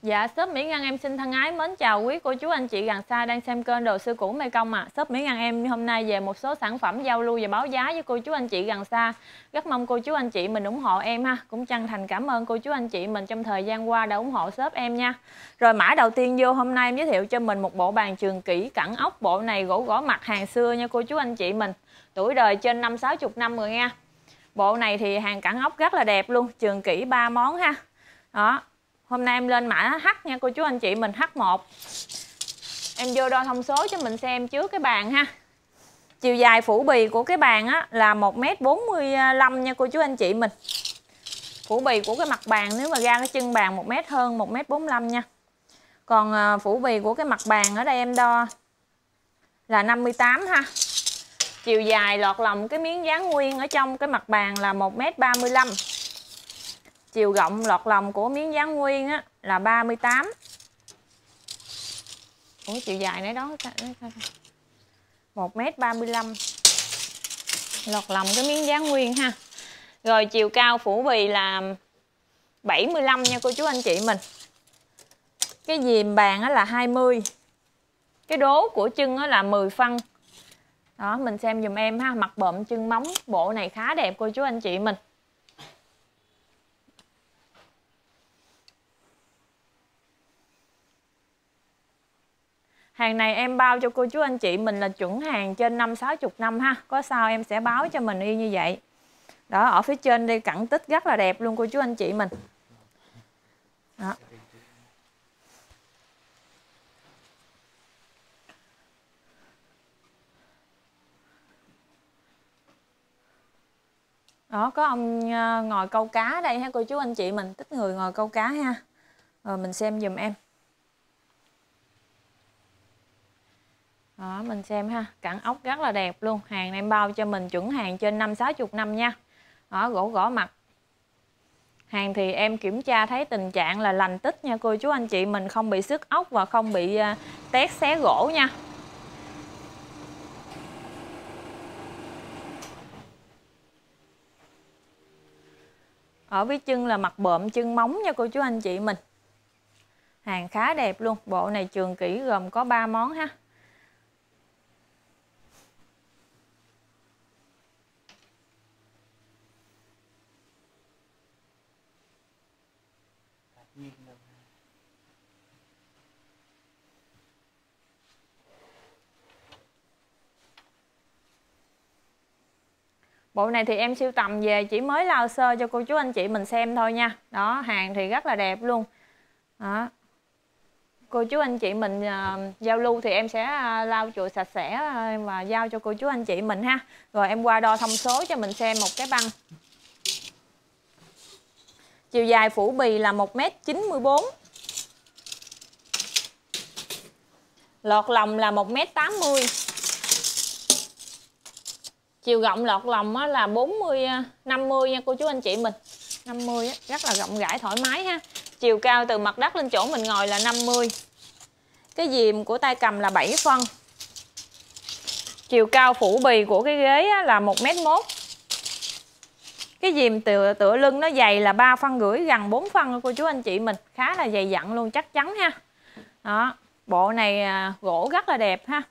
Dạ, shop Mỹ Ngân em xin thân ái mến chào quý cô chú anh chị gần xa đang xem kênh Đồ Sư Cũ Mê Công ạ. Shop Mỹ Ngân em hôm nay về một số sản phẩm giao lưu và báo giá với cô chú anh chị gần xa. Rất mong cô chú anh chị mình ủng hộ em ha. Cũng chân thành cảm ơn cô chú anh chị mình trong thời gian qua đã ủng hộ shop em nha. Rồi mã đầu tiên vô hôm nay em giới thiệu cho mình một bộ bàn trường kỷ cẳng ốc. Bộ này gỗ gõ mặt hàng xưa nha cô chú anh chị mình. Tuổi đời trên 50-60 năm rồi nha. Bộ này thì hàng cẳng ốc rất là đẹp luôn, trường kỷ 3 món ha. Đó. Hôm nay em lên mã H nha cô chú anh chị mình, H1. Em vô đo thông số cho mình xem trước cái bàn ha. Chiều dài phủ bì của cái bàn á là 1m45 nha cô chú anh chị mình. Phủ bì của cái mặt bàn nếu mà ra cái chân bàn 1m hơn 1m45 nha. Còn phủ bì của cái mặt bàn ở đây em đo là 58 ha. Chiều dài lọt lòng cái miếng dán nguyên ở trong cái mặt bàn là 1m35. Chiều rộng lọt lòng của miếng dán nguyên á là 38. Ủa chiều dài nãy đó 1m35. Lọt lòng cái miếng dán nguyên ha. Rồi chiều cao phủ bì là 75 nha cô chú anh chị mình. Cái dìm bàn á là 20. Cái đố của chân á là 10 phân. Đó mình xem dùm em ha, mặt bợm chân móng. Bộ này khá đẹp cô chú anh chị mình. Hàng này em bao cho cô chú anh chị mình là chuẩn hàng trên 50-60 năm ha. Có sao em sẽ báo cho mình y như vậy. Đó, ở phía trên đây cẳng tích rất là đẹp luôn cô chú anh chị mình. Đó. Đó, có ông ngồi câu cá đây ha cô chú anh chị mình. Tích người ngồi câu cá ha. Rồi mình xem dùm em. Đó, mình xem ha, cẳng ốc rất là đẹp luôn. Hàng này em bao cho mình chuẩn hàng trên 50-60 năm nha. Đó, gỗ gõ mặt. Hàng thì em kiểm tra thấy tình trạng là lành tích nha cô chú anh chị mình, không bị xước ốc và không bị tét xé gỗ nha. Ở phía chân là mặt bợm chân móng nha cô chú anh chị mình. Hàng khá đẹp luôn. Bộ này trường kỷ gồm có 3 món ha. Bộ này thì em sưu tầm về chỉ mới lao sơ cho cô chú anh chị mình xem thôi nha. Đó, hàng thì rất là đẹp luôn. Đó. Cô chú anh chị mình giao lưu thì em sẽ lau chùi sạch sẽ và giao cho cô chú anh chị mình ha. Rồi em qua đo thông số cho mình xem một cái băng. Chiều dài phủ bì là 1m94. Lọt lòng là 1m80. Chiều rộng lọt lòng là 50 nha cô chú anh chị mình. 50 á, rất là rộng rãi thoải mái ha. Chiều cao từ mặt đất lên chỗ mình ngồi là 50. Cái dìm của tay cầm là 7 phân. Chiều cao phủ bì của cái ghế là 1m1. Cái dìm tựa lưng nó dày là 3,5 phân, gần 4 phân cô chú anh chị mình. Khá là dày dặn luôn, chắc chắn ha. Đó, bộ này gỗ rất là đẹp ha.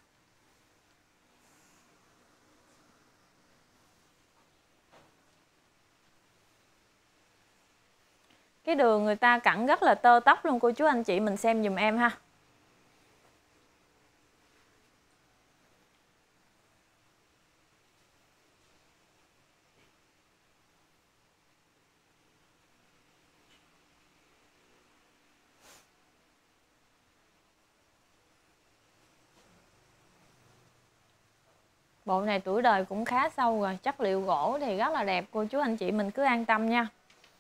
Cái đường người ta cẳng rất là tơ tóc luôn cô chú anh chị mình xem dùm em ha. Bộ này tuổi đời cũng khá sâu rồi, chất liệu gỗ thì rất là đẹp cô chú anh chị mình cứ an tâm nha.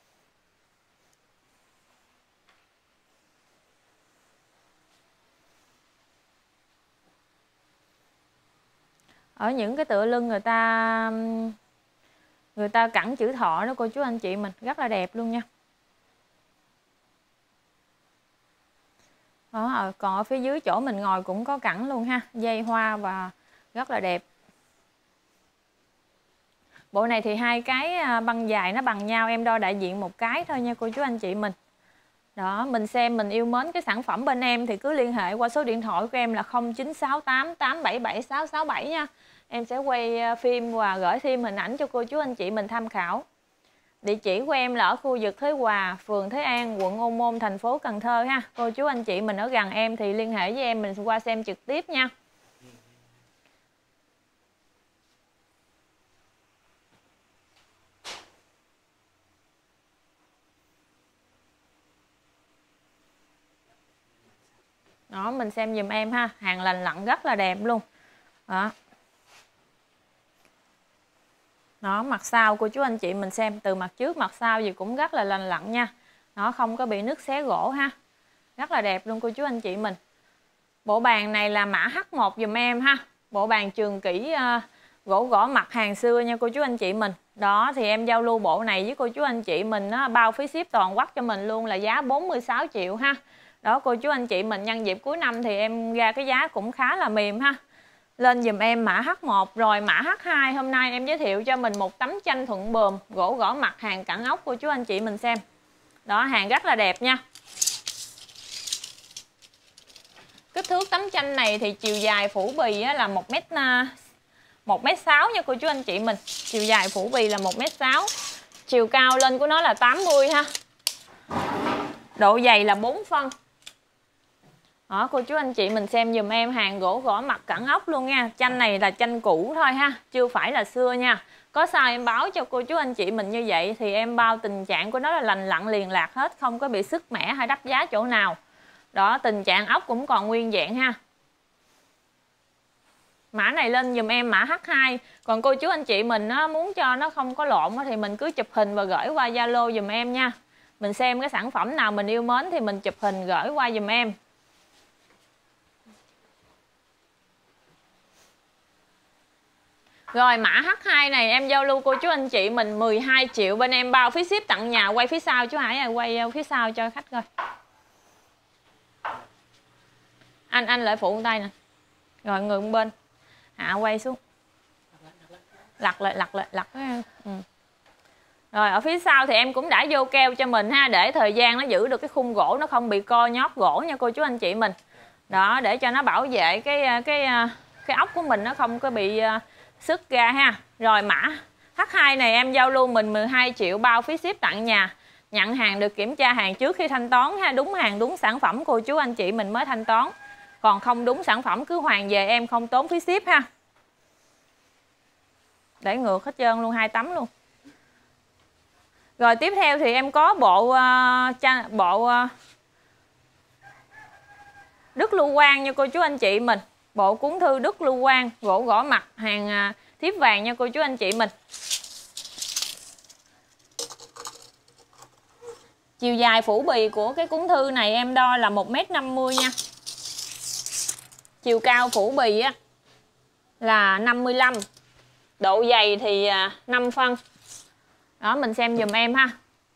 Ở những cái tựa lưng người ta cẳng chữ thọ đó cô chú anh chị mình, rất là đẹp luôn nha. Đó, còn ở phía dưới chỗ mình ngồi cũng có cẳng luôn ha, dây hoa và rất là đẹp. Bộ này thì hai cái băng dài nó bằng nhau, em đo đại diện một cái thôi nha cô chú anh chị mình. Đó, mình xem mình yêu mến cái sản phẩm bên em thì cứ liên hệ qua số điện thoại của em là 0968 877 667 nha. Em sẽ quay phim và gửi thêm hình ảnh cho cô chú anh chị mình tham khảo. Địa chỉ của em là ở khu vực Thới Hòa, phường Thới An, quận Ô Môn, thành phố Cần Thơ ha. Cô chú anh chị mình ở gần em thì liên hệ với em, mình qua xem trực tiếp nha. Đó, mình xem dùm em ha, hàng lành lặn rất là đẹp luôn. Đó. Đó, mặt sau cô chú anh chị mình xem, từ mặt trước mặt sau gì cũng rất là lành lặn nha. Nó không có bị nứt xé gỗ ha. Rất là đẹp luôn cô chú anh chị mình. Bộ bàn này là mã H1 dùm em ha. Bộ bàn trường kỷ gỗ gõ mặt hàng xưa nha cô chú anh chị mình. Đó thì em giao lưu bộ này với cô chú anh chị mình á, bao phí ship toàn quốc cho mình luôn là giá 46 triệu ha. Đó cô chú anh chị mình nhân dịp cuối năm thì em ra cái giá cũng khá là mềm ha. Lên dùm em mã H1 rồi mã H2 hôm nay em giới thiệu cho mình một tấm tranh thuận buồm gỗ gõ mặt hàng cẳng ốc cô chú anh chị mình xem. Đó hàng rất là đẹp nha. Kích thước tấm tranh này thì chiều dài phủ bì là 1m6 nha cô chú anh chị mình. Chiều dài phủ bì là 1m6. Chiều cao lên của nó là 80 ha. Độ dày là 4 phân. Đó, cô chú anh chị mình xem dùm em hàng gỗ gõ mặt cẳng ốc luôn nha. Tranh này là tranh cũ thôi ha, chưa phải là xưa nha. Có sao em báo cho cô chú anh chị mình như vậy thì em bao tình trạng của nó là lành lặn liền lạc hết, không có bị sứt mẻ hay đắp giá chỗ nào. Đó, tình trạng ốc cũng còn nguyên vẹn ha. Mã này lên dùm em mã H2. Còn cô chú anh chị mình muốn cho nó không có lộn thì mình cứ chụp hình và gửi qua Zalo dùm em nha. Mình xem cái sản phẩm nào mình yêu mến thì mình chụp hình gửi qua dùm em. Rồi mã H2 này em giao lưu cô chú anh chị mình 12 triệu, bên em bao phí ship tặng nhà. Quay phía sau chú Hải quay phía sau cho khách coi. Anh lại phụ tay nè. Rồi người một bên. Hạ quay xuống. Lật lại. Rồi ở phía sau thì em cũng đã vô keo cho mình ha, để thời gian nó giữ được cái khung gỗ, nó không bị co nhót gỗ nha cô chú anh chị mình. Đó, để cho nó bảo vệ cái ốc của mình nó không có bị sứt ra ha. Rồi mã H2 này em giao lưu mình 12 triệu bao phí ship tặng nhà. Nhận hàng được kiểm tra hàng trước khi thanh toán ha, đúng hàng đúng sản phẩm cô chú anh chị mình mới thanh toán. Còn không đúng sản phẩm cứ hoàn về em không tốn phí ship ha. Để ngược hết trơn luôn, 2 tấm luôn. Rồi tiếp theo thì em có bộ Đức Lưu Quang nha cô chú anh chị mình. Bộ cuốn thư Đức Lưu Quang gỗ gõ mặt hàng thiếp vàng nha cô chú anh chị mình. Chiều dài phủ bì của cái cuốn thư này em đo là 1m50 nha. Chiều cao phủ bì á là 55. Độ dày thì 5 phân. Đó mình xem dùm em ha.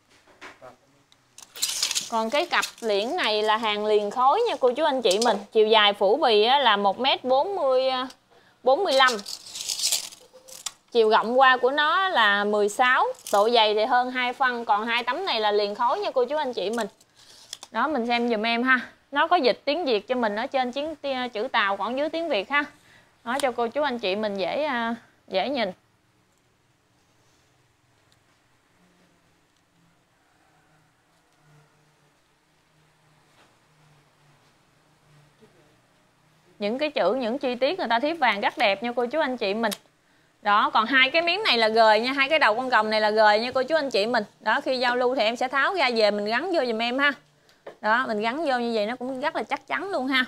Còn cái cặp liễn này là hàng liền khối nha cô chú anh chị mình. Chiều dài phủ bì á, là 1m45. Chiều rộng qua của nó là 16. Độ dày thì hơn 2 phân. Còn 2 tấm này là liền khối nha cô chú anh chị mình. Đó mình xem dùm em ha. Nó có dịch tiếng Việt cho mình ở trên chữ Tàu, còn dưới tiếng Việt ha. Nói cho cô chú anh chị mình dễ nhìn. Những cái chữ, những chi tiết người ta thiếp vàng rất đẹp nha cô chú anh chị mình. Đó, còn hai cái miếng này là gời nha, hai cái đầu con còng này là gời nha cô chú anh chị mình. Đó, khi giao lưu thì em sẽ tháo ra về mình gắn vô giùm em ha. Đó, mình gắn vô như vậy nó cũng rất là chắc chắn luôn ha.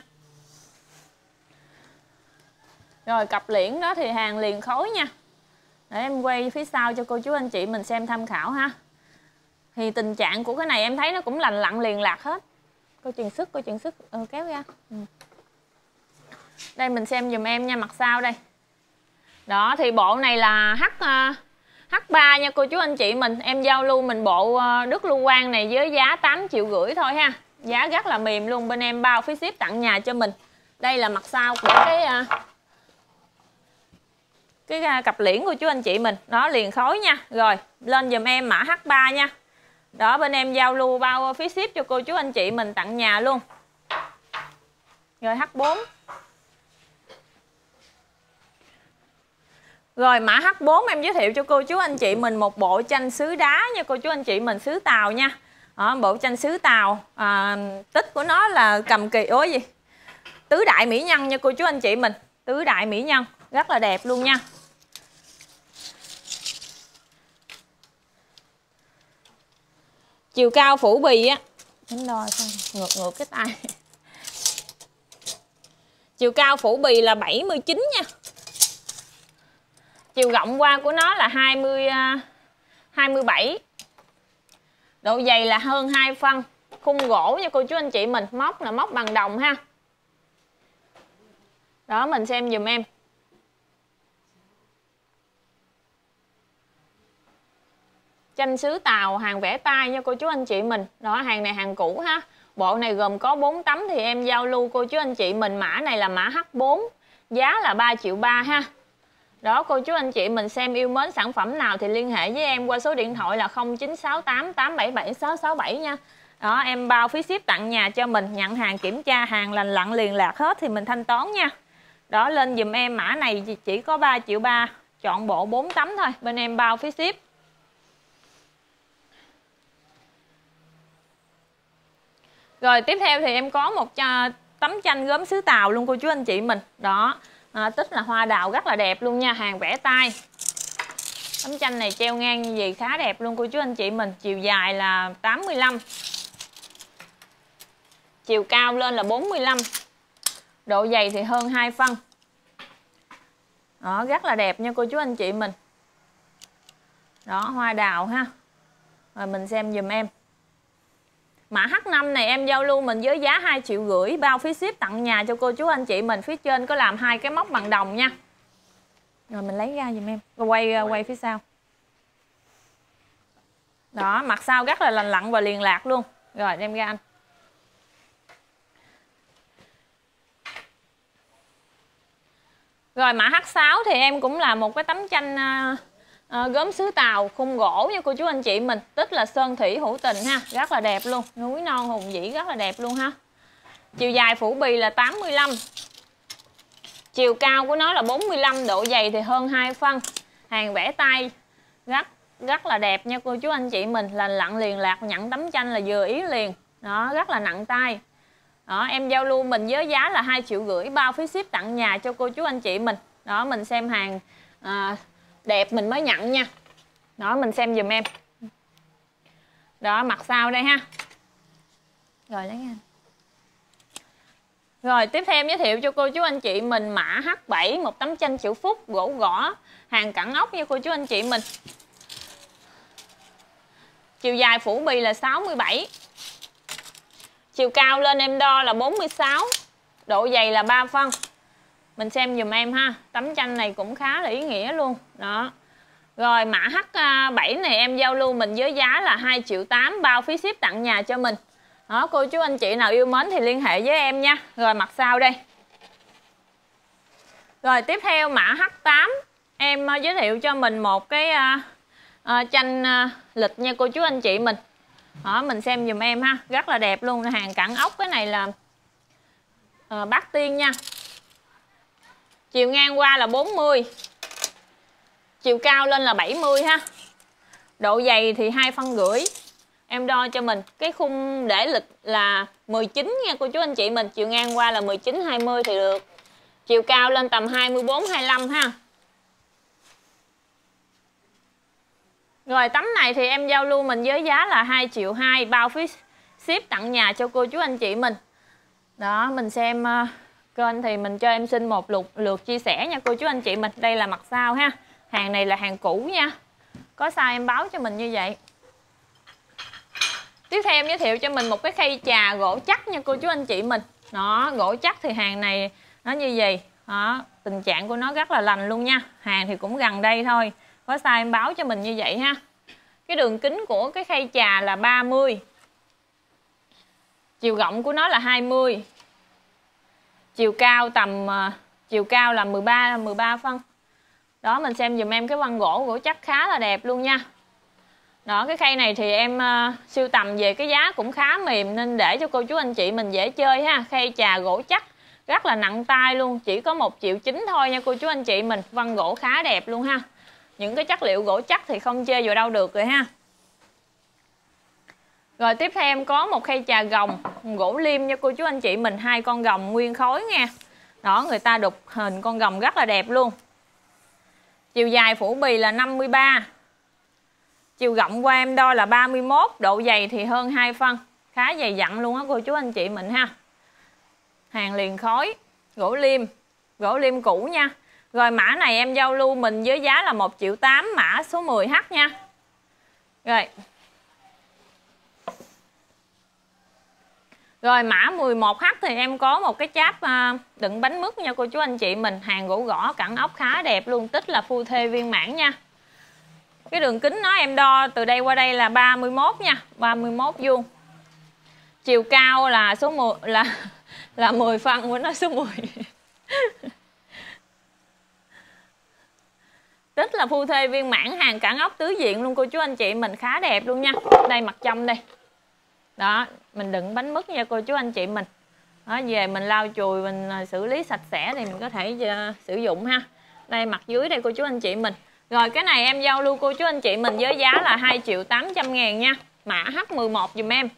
Rồi cặp liễn đó thì hàng liền khối nha. Để em quay phía sau cho cô chú anh chị mình xem tham khảo ha. Thì tình trạng của cái này em thấy nó cũng lành lặn liền lạc hết. Cô chừng sức, kéo ra. Đây mình xem dùm em nha, mặt sau đây. Đó thì bộ này là H3 nha cô chú anh chị mình. Em giao lưu mình bộ Đức Lưu Quang này với giá 8,5 triệu thôi ha. Giá rất là mềm luôn, bên em bao phí ship tặng nhà cho mình. Đây là mặt sau của cái cặp liễn của chú anh chị mình. Đó liền khối nha. Rồi lên dùm em mã H3 nha. Đó, bên em giao lưu bao phí ship cho cô chú anh chị mình tặng nhà luôn. Rồi H4. Rồi mã H4 em giới thiệu cho cô chú anh chị mình một bộ tranh sứ đá nha cô chú anh chị mình, sứ Tàu nha. Đó, bộ tranh sứ Tàu, tích của nó là cầm kỳ tứ đại mỹ nhân nha cô chú anh chị mình, tứ đại mỹ nhân rất là đẹp luôn nha. Chiều cao phủ bì á, tính đo xem ngược cái tay. Chiều cao phủ bì là 79 nha. Chiều rộng qua của nó là 27. Độ dày là hơn 2 phân. Khung gỗ nha cô chú anh chị mình, móc là móc bằng đồng ha. Đó, mình xem dùm em. Tranh sứ Tàu, hàng vẽ tay nha cô chú anh chị mình. Đó, hàng này hàng cũ ha. Bộ này gồm có 4 tấm thì em giao lưu cô chú anh chị mình. Mã này là mã H4, giá là 3,3 triệu ha. Đó, cô chú anh chị mình xem yêu mến sản phẩm nào thì liên hệ với em qua số điện thoại là 0968 877 667 nha. Đó, em bao phí ship tặng nhà cho mình, nhận hàng kiểm tra hàng lành lặn liền lạc hết thì mình thanh toán nha. Đó, lên dùm em mã này chỉ có 3,3 triệu, chọn bộ 4 tấm thôi, bên em bao phí ship. Rồi tiếp theo thì em có một tấm tranh gốm sứ Tàu luôn cô chú anh chị mình. Đó, tích là hoa đào rất là đẹp luôn nha, hàng vẽ tay. Tấm tranh này treo ngang như vậy khá đẹp luôn cô chú anh chị mình. Chiều dài là 85, chiều cao lên là 45, độ dày thì hơn 2 phân. Đó, rất là đẹp nha cô chú anh chị mình. Đó, hoa đào ha. Rồi mình xem dùm em. Mã H5 này em giao lưu mình với giá 2,5 triệu, bao phí ship tặng nhà cho cô chú anh chị mình. Phía trên có làm 2 cái móc bằng đồng nha. Rồi mình lấy ra dùm em. Rồi quay phía sau. Đó, mặt sau rất là lành lặn và liền lạc luôn. Rồi đem ra anh. Rồi mã H6 thì em cũng là một cái tấm tranh gốm sứ Tàu, khung gỗ nha cô chú anh chị mình. Tích là sơn thủy hữu tình ha, rất là đẹp luôn. Núi non hùng vĩ rất là đẹp luôn ha. Chiều dài phủ bì là 85, chiều cao của nó là 45, độ dày thì hơn 2 phân. Hàng vẽ tay rất là đẹp nha cô chú anh chị mình, lành lặn liền lạc, nhận tấm tranh là vừa ý liền. Đó, rất là nặng tay. Đó, em giao lưu mình với giá là 2,5 triệu, bao phí ship tặng nhà cho cô chú anh chị mình. Đó, mình xem hàng đẹp mình mới nhận nha. Đó, mình xem dùm em. Đó, mặt sau đây ha. Rồi lấy nha. Rồi tiếp theo em giới thiệu cho cô chú anh chị mình mã H7, một tấm tranh chữ Phúc gỗ gõ, hàng cẳng ốc nha cô chú anh chị mình. Chiều dài phủ bì là 67, chiều cao lên em đo là 46, độ dày là 3 phân. Mình xem dùm em ha. Tấm tranh này cũng khá là ý nghĩa luôn. Đó. Rồi mã H7 này em giao lưu mình với giá là 2,8 triệu, bao phí ship tặng nhà cho mình. Đó, cô chú anh chị nào yêu mến thì liên hệ với em nha. Rồi mặt sau đây. Rồi tiếp theo mã H8 em giới thiệu cho mình một cái tranh lịch nha cô chú anh chị mình. Đó, mình xem dùm em ha, rất là đẹp luôn, hàng cẳng ốc. Cái này là bát tiên nha. Chiều ngang qua là 40, chiều cao lên là 70 ha. Độ dày thì 2,5 phân. Em đo cho mình cái khung để lịch là 19 nha cô chú anh chị mình. Chiều ngang qua là 19 20 thì được. Chiều cao lên tầm 24 25 ha. Rồi tấm này thì em giao lưu mình với giá là 2,2 triệu, bao phí ship tặng nhà cho cô chú anh chị mình. Đó, mình xem kênh thì mình cho em xin một lượt chia sẻ nha cô chú anh chị mình. Đây là mặt sau ha. Hàng này là hàng cũ nha. Có size em báo cho mình như vậy. Tiếp theo em giới thiệu cho mình một cái khay trà gỗ chắc nha cô chú anh chị mình. Đó, gỗ chắc thì hàng này nó như vậy. Đó, tình trạng của nó rất là lành luôn nha. Hàng thì cũng gần đây thôi. Có size em báo cho mình như vậy ha. Cái đường kính của cái khay trà là 30. Chiều rộng của nó là 20. Chiều cao là 13 phân. Đó, mình xem dùm em cái văn gỗ chắc khá là đẹp luôn nha. Đó, cái khay này thì em sưu tầm về cái giá cũng khá mềm nên để cho cô chú anh chị mình dễ chơi ha. Khay trà gỗ chắc, rất là nặng tay luôn, chỉ có 1,9 triệu thôi nha cô chú anh chị mình. Vân gỗ khá đẹp luôn ha. Những cái chất liệu gỗ chắc thì không chê vào đâu được rồi ha. Rồi tiếp theo em có một khay trà gồng gỗ liêm nha cô chú anh chị mình, 2 con gồng nguyên khối nha. Đó, người ta đục hình con gồng rất là đẹp luôn. Chiều dài phủ bì là 53. Chiều rộng qua em đo là 31, độ dày thì hơn 2 phân. Khá dày dặn luôn á cô chú anh chị mình ha. Hàng liền khối, gỗ liêm cũ nha. Rồi mã này em giao lưu mình với giá là 1,8 triệu, mã số 10H nha. Rồi. Rồi mã 11H thì em có một cái cháp đựng bánh mứt nha cô chú anh chị mình. Hàng gỗ gõ cẳng ốc khá đẹp luôn, tích là phu thê viên mãn nha. Cái đường kính nó em đo từ đây qua đây là 31 nha, 31 vuông. Chiều cao là số 10 là 10 phân của nó, số 10. Tích là phu thê viên mãn, hàng cẳng ốc tứ diện luôn cô chú anh chị mình, khá đẹp luôn nha. Đây mặt trong đây. Đó, mình đựng bánh mứt nha cô chú anh chị mình. Đó, về mình lau chùi, mình xử lý sạch sẽ thì mình có thể sử dụng ha. Đây mặt dưới đây cô chú anh chị mình. Rồi cái này em giao lưu cô chú anh chị mình với giá là 2,8 triệu nha. Mã H11 dùm em.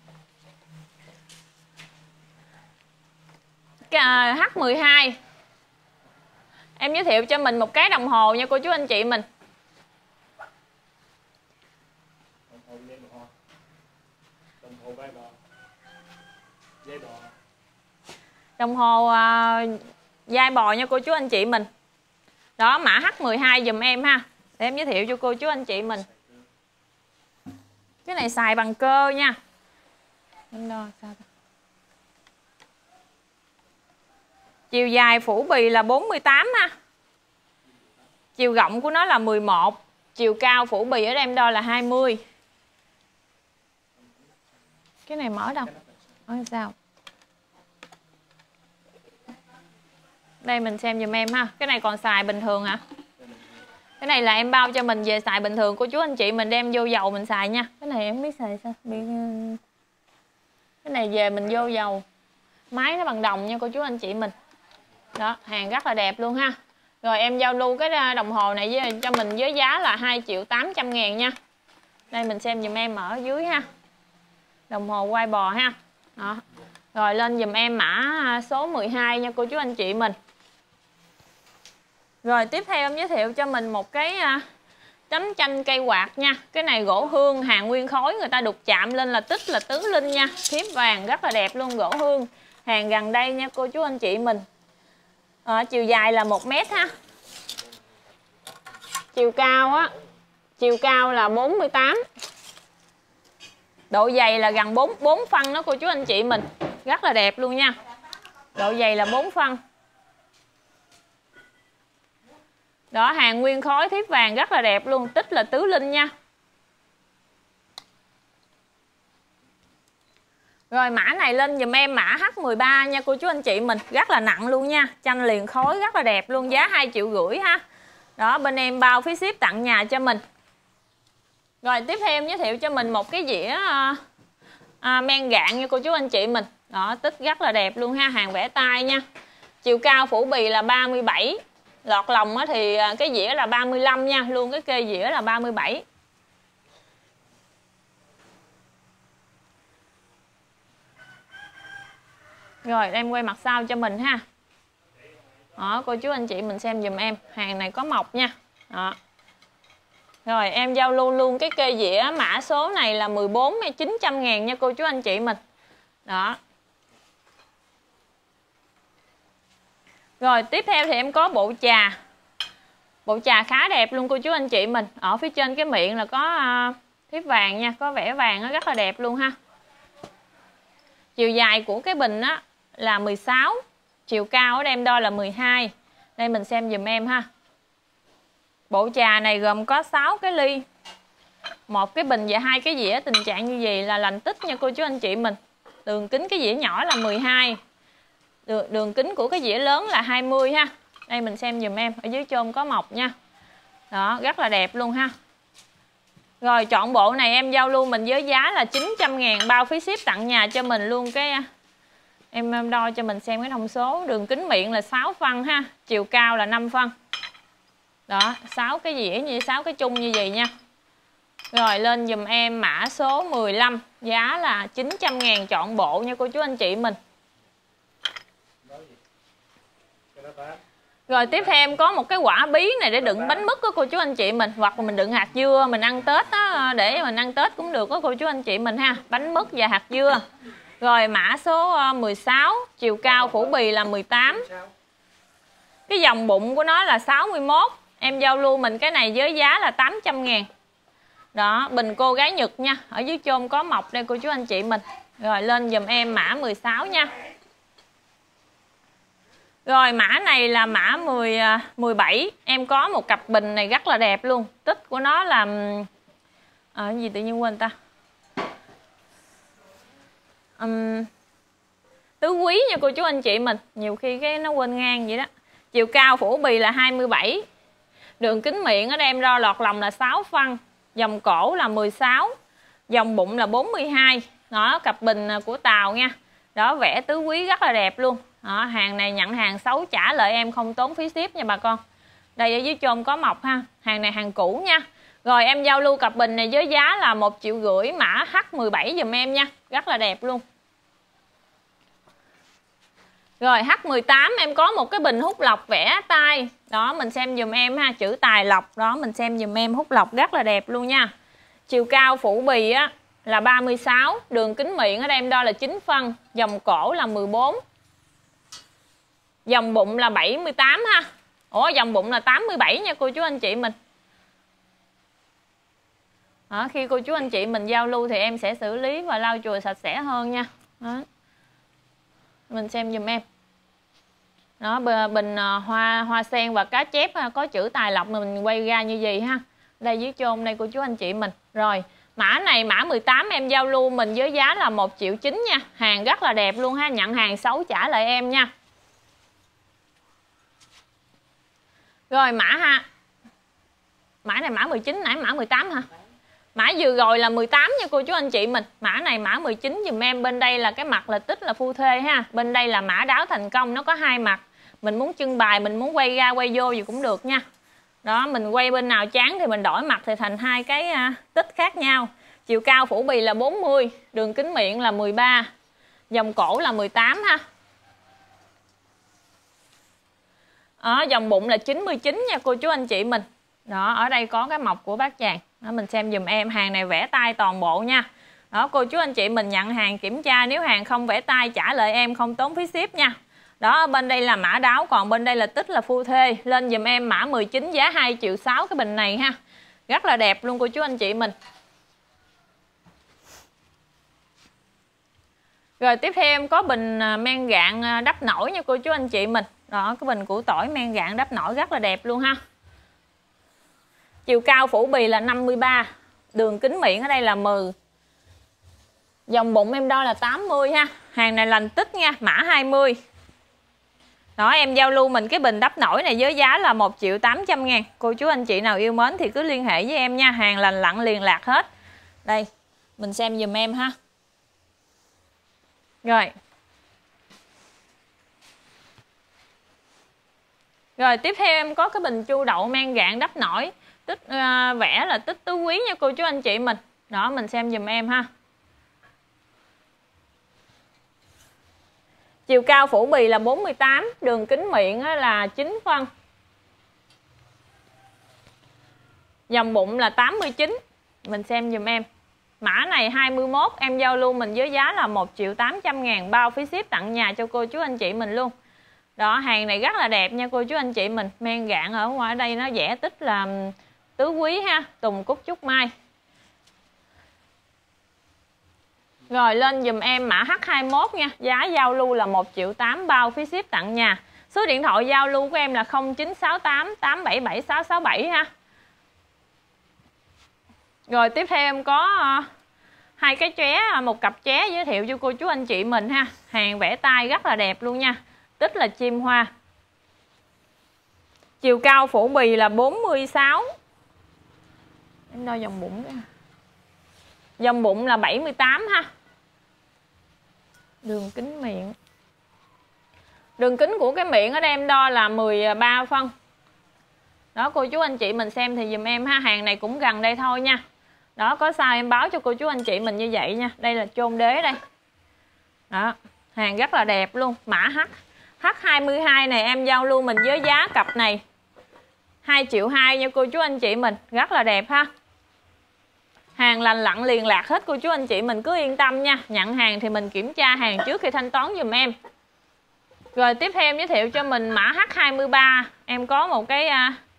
H12 em giới thiệu cho mình một cái đồng hồ nha cô chú anh chị mình. Đồng hồ dây bò nha cô chú anh chị mình. Đó, mã H12 dùm em ha. Để em giới thiệu cho cô chú anh chị mình. Cái này xài bằng cơ nha. Em đo sao ta? Chiều dài phủ bì là 48 ha. Chiều rộng của nó là 11. Chiều cao phủ bì ở đây em đo là 20. Cái này mở đâu? Ở sao? Đây mình xem dùm em ha. Cái này còn xài bình thường hả? Cái này là em bao cho mình về xài bình thường. Cô chú anh chị mình đem vô dầu mình xài nha. Cái này em không biết xài sao. Cái này về mình vô dầu. Máy nó bằng đồng nha cô chú anh chị mình. Đó, hàng rất là đẹp luôn ha. Rồi em giao lưu cái đồng hồ này cho mình với giá là 2,8 triệu nha. Đây mình xem dùm em ở dưới ha. Đồng hồ quay bò ha. Đó. Rồi lên dùm em mã số 12 nha cô chú anh chị mình. Rồi tiếp theo em giới thiệu cho mình một cái tấm tranh cây quạt nha. Cái này gỗ hương, hàng nguyên khối, người ta đục chạm lên là tích là tứ linh nha. Thiếp vàng rất là đẹp luôn, gỗ hương. Hàng gần đây nha cô chú anh chị mình. Chiều dài là 1 mét ha. Chiều cao là 48. Độ dày là gần 4 phân đó cô chú anh chị mình. Rất là đẹp luôn nha. Độ dày là 4 phân. Đó, hàng nguyên khối thiếp vàng rất là đẹp luôn, tích là tứ linh nha. Rồi mã này lên dùm em mã H13 nha cô chú anh chị mình, rất là nặng luôn nha. Tranh liền khối rất là đẹp luôn, giá 2,5 triệu ha. Đó, bên em bao phí ship tặng nhà cho mình. Rồi tiếp theo em giới thiệu cho mình một cái dĩa men gạn nha cô chú anh chị mình. Đó, tích rất là đẹp luôn ha, hàng vẽ tay nha. Chiều cao phủ bì là 37. Lọt lòng thì cái dĩa là 35 nha, luôn cái kê dĩa là 37. Rồi em quay mặt sau cho mình ha. Đó, cô chú anh chị mình xem dùm em, hàng này có mộc nha. Đó. Rồi em giao lưu luôn cái kê dĩa mã số này là 14.900.000 nha cô chú anh chị mình. Đó. Rồi tiếp theo thì em có bộ trà. Bộ trà khá đẹp luôn cô chú anh chị mình. Ở phía trên cái miệng là có thiếp vàng nha, có vẽ vàng, nó rất là đẹp luôn ha. Chiều dài của cái bình á là 16, chiều cao ở đây em đo là 12. Đây mình xem dùm em ha. Bộ trà này gồm có 6 cái ly, 1 cái bình và 2 cái dĩa, tình trạng như vậy là lành tích nha cô chú anh chị mình. Đường kính cái dĩa nhỏ là 12. Đường kính của cái dĩa lớn là 20 ha. Đây mình xem dùm em, ở dưới chôn có mộc nha. Đó, rất là đẹp luôn ha. Rồi chọn bộ này em giao lưu mình với giá là 900.000, bao phí ship tặng nhà cho mình luôn. Cái em đo cho mình xem cái thông số. Đường kính miệng là 6 phân ha, chiều cao là 5 phân. Đó, 6 cái dĩa như 6 cái chung như vậy nha. Rồi lên dùm em mã số 15, giá là 900.000 chọn bộ nha cô chú anh chị mình. Rồi tiếp theo em có một cái quả bí này để đựng bánh mứt của cô chú anh chị mình, hoặc là mình đựng hạt dưa mình ăn Tết đó, để mình ăn Tết cũng được đó cô chú anh chị mình ha. Bánh mứt và hạt dưa. Rồi mã số 16, chiều cao phủ bì là 18. Cái dòng bụng của nó là 61. Em giao lưu mình cái này với giá là 800.000. Đó, bình cô gái Nhật nha. Ở dưới chôn có mọc đây cô chú anh chị mình. Rồi lên dùm em mã 16 nha. Rồi mã này là mã 17. Em có một cặp bình này rất là đẹp luôn. Tích của nó là gì tự nhiên quên ta. Tứ quý nha cô chú anh chị mình. Nhiều khi cái nó quên ngang vậy đó. Chiều cao phủ bì là 27. Đường kính miệng ở đây em đo lọt lòng là 6 phân. Dòng cổ là 16. Dòng bụng là 42. Đó, cặp bình của Tàu nha. Đó, vẽ tứ quý rất là đẹp luôn. Đó, hàng này nhận hàng xấu trả lại em không tốn phí ship nha bà con. Đây ở dưới chôn có mọc ha. Hàng này hàng cũ nha. Rồi em giao lưu cặp bình này với giá là 1,5 triệu mã H17 dùm em nha. Rất là đẹp luôn. Rồi H18 em có một cái bình hút lọc vẽ tay. Đó mình xem dùm em ha, chữ Tài Lộc. Đó mình xem dùm em, hút lọc rất là đẹp luôn nha. Chiều cao phủ bì á là 36, đường kính miệng ở đây em đo là 9 phân, dòng cổ là 14. Dòng bụng là 78 ha. Ủa dòng bụng là 87 nha cô chú anh chị mình. Đó, khi cô chú anh chị mình giao lưu thì em sẽ xử lý và lau chùi sạch sẽ hơn nha. Đó. Mình xem dùm em. Đó, bình hoa sen và cá chép có chữ Tài Lộc mình quay ra như vậy ha. Đây dưới chôn đây cô chú anh chị mình. Rồi, mã này mã 18 em giao lưu mình với giá là 1,9 triệu nha. Hàng rất là đẹp luôn ha, nhận hàng xấu trả lại em nha. Rồi mã ha. Mã này mã 19, nãy mã 18 hả? Mã vừa rồi là 18 nha cô chú anh chị mình. Mã này mã 19 dùm em. Bên đây là cái mặt là tích là phu thê ha. Bên đây là mã đáo thành công, nó có hai mặt. Mình muốn trưng bày, mình muốn quay ra quay vô gì cũng được nha. Đó, mình quay bên nào chán thì mình đổi mặt thì thành hai cái tích khác nhau. Chiều cao phủ bì là 40, đường kính miệng là 13, dòng cổ là 18 ha. Ở dòng bụng là 99 nha cô chú anh chị mình. Đó, ở đây có cái mọc của bác chàng. Đó, mình xem dùm em, hàng này vẽ tay toàn bộ nha. Đó, cô chú anh chị mình nhận hàng kiểm tra, nếu hàng không vẽ tay trả lại em không tốn phí ship nha. Đó, bên đây là mã đáo, còn bên đây là tích là phu thê. Lên dùm em mã 19 giá 2,6 triệu cái bình này ha. Rất là đẹp luôn cô chú anh chị mình. Rồi tiếp theo em có bình men rạng đắp nổi nha cô chú anh chị mình. Đó, cái bình củ tỏi men rạng đắp nổi rất là đẹp luôn ha. Chiều cao phủ bì là 53, đường kính miệng ở đây là 10. Dòng bụng em đo là 80 ha. Hàng này lành tích nha, mã 20. Đó, em giao lưu mình cái bình đắp nổi này với giá là 1,8 triệu. Cô chú anh chị nào yêu mến thì cứ liên hệ với em nha. Hàng lành lặn liền lạc hết. Đây, mình xem dùm em ha. Rồi. Rồi tiếp theo em có cái bình chu đậu men rạng đắp nổi. Tích vẽ là tích tứ quý nha cô chú anh chị mình. Đó, mình xem dùm em ha. Chiều cao phủ bì là 48, đường kính miệng là 9 phân. Dòng bụng là 89. Mình xem dùm em. Mã này 21, em giao lưu mình với giá là 1,8 triệu, bao phí ship tặng nhà cho cô chú anh chị mình luôn. Đó, hàng này rất là đẹp nha cô chú anh chị mình. Men rạng ở ngoài đây nó vẽ tích là tứ quý ha, tùng cúc trúc mai. Rồi lên dùm em mã H21 nha, giá giao lưu là 1,8 triệu, bao phí ship tặng nhà. Số điện thoại giao lưu của em là 0968 877 667 ha. Rồi tiếp theo em có hai cái chóe, một cặp chóe giới thiệu cho cô chú anh chị mình ha. Hàng vẽ tay rất là đẹp luôn nha. Tích là chim hoa. Chiều cao phủ bì là 46. Em đo vòng bụng cái. Vòng bụng là 78 ha. Đường kính miệng. Đường kính của cái miệng ở đây em đo là 13 phân. Đó cô chú anh chị mình xem thì dùm em ha. Hàng này cũng gần đây thôi nha. Đó có sao em báo cho cô chú anh chị mình như vậy nha. Đây là chôn đế đây. Đó, hàng rất là đẹp luôn. Mã H22 này em giao lưu mình với giá cặp này 2,2 triệu nha cô chú anh chị mình. Rất là đẹp ha. Hàng lành lặn liền lạc hết cô chú anh chị mình cứ yên tâm nha. Nhận hàng thì mình kiểm tra hàng trước khi thanh toán dùm em. Rồi tiếp theo em giới thiệu cho mình mã H23. Em có một cái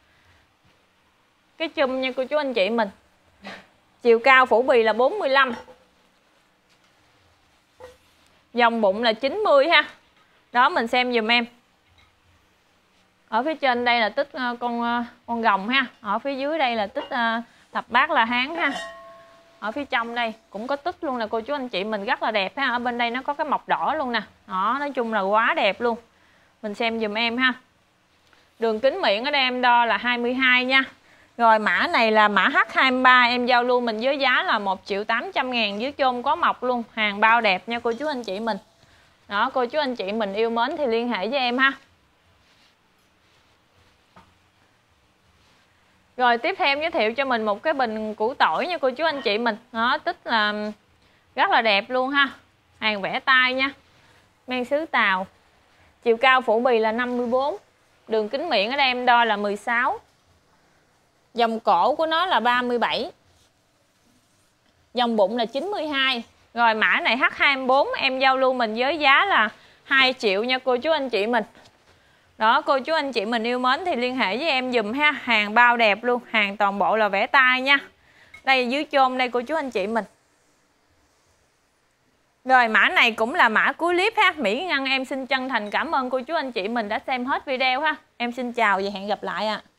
chùm nha cô chú anh chị mình. Chiều cao phủ bì là 45. Vòng bụng là 90 ha. Đó mình xem dùm em. Ở phía trên đây là tích con rồng ha. Ở phía dưới đây là tích thập bát La Hán ha. Ở phía trong đây cũng có tích luôn nè cô chú anh chị mình, rất là đẹp ha. Ở bên đây nó có cái mọc đỏ luôn nè. Đó, nói chung là quá đẹp luôn. Mình xem dùm em ha. Đường kính miệng ở đây em đo là 22 nha. Rồi mã này là mã H23, em giao lưu mình với giá là 1.800.000, dưới chôn có mọc luôn. Hàng bao đẹp nha cô chú anh chị mình. Đó, cô chú anh chị mình yêu mến thì liên hệ với em ha. Rồi tiếp theo em giới thiệu cho mình một cái bình củ tỏi nha cô chú anh chị mình. Đó, tích là rất là đẹp luôn ha. Hàng vẽ tay nha. Men sứ Tàu. Chiều cao phủ bì là 54. Đường kính miệng ở đây em đo là 16. Vòng cổ của nó là 37. Vòng bụng là 92. Rồi mã này H24 em giao lưu mình với giá là 2 triệu nha cô chú anh chị mình. Đó, cô chú anh chị mình yêu mến thì liên hệ với em dùm ha. Hàng bao đẹp luôn. Hàng toàn bộ là vẽ tay nha. Đây dưới chôn đây cô chú anh chị mình. Rồi mã này cũng là mã cuối clip ha. Mỹ Ngân em xin chân thành cảm ơn cô chú anh chị mình đã xem hết video ha. Em xin chào và hẹn gặp lại ạ.